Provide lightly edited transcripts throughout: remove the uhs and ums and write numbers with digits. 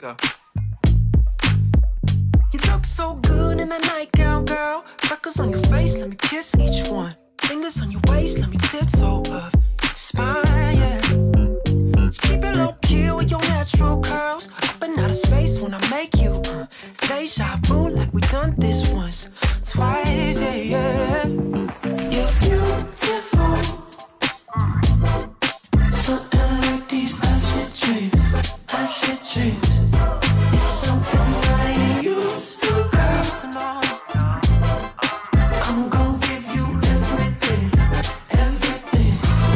go. You look so good in that nightgown, girl. Freckles on your face, let me kiss each one. Fingers on your waist, let me tiptoe up spine, yeah. Keep it low key with your natural curls. Up and out of space when I make you deja vu, like we done this once, twice, yeah, yeah. You're beautiful, something like these acid dreams, acid dreams. It's something I ain't used to, girl. I'm gonna give you everything, everything.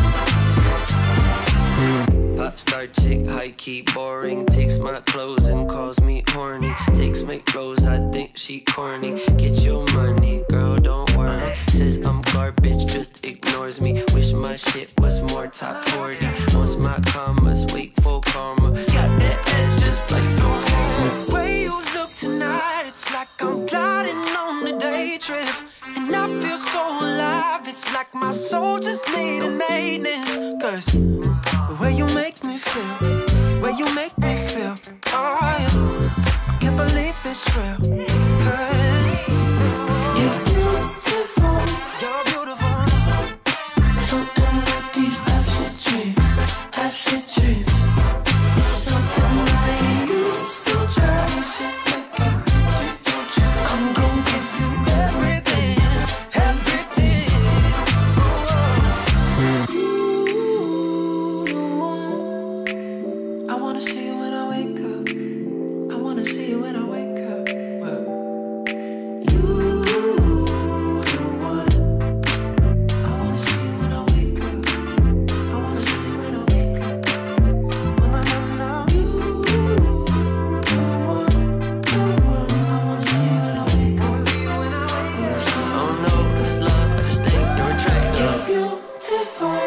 Pop star chick, high key, boring. Takes my clothes and calls me horny. Takes my clothes, I think she corny. Get your money, girl, don't worry. Says I'm garbage, just ignores me. Wish my shit was more top 40. Wants my commas, wait for karma. Got that ass just like no more. The way you look tonight, it's like I'm gliding on a day trip. And I feel so alive, it's like my soul just needed maintenance. Cause the way you make me feel, way you make me feel, oh yeah, I can't believe it's real. Cause you're beautiful, you're beautiful. Something like these acid dreams, acid dreams. It's something I ain't used to, girl. Shit like I do, don't you? I'm gonna give you everything, everything. I wanna see you when I wake up. I wanna see you when I wake up. Well, you the one. I wanna see you when I wake up. I wanna see you when I wake up. When I know you the one, the one. I wanna see you when I wake up. I wanna see you when I wake up. I don't know if it's love, I just think you're attractive. You're beautiful.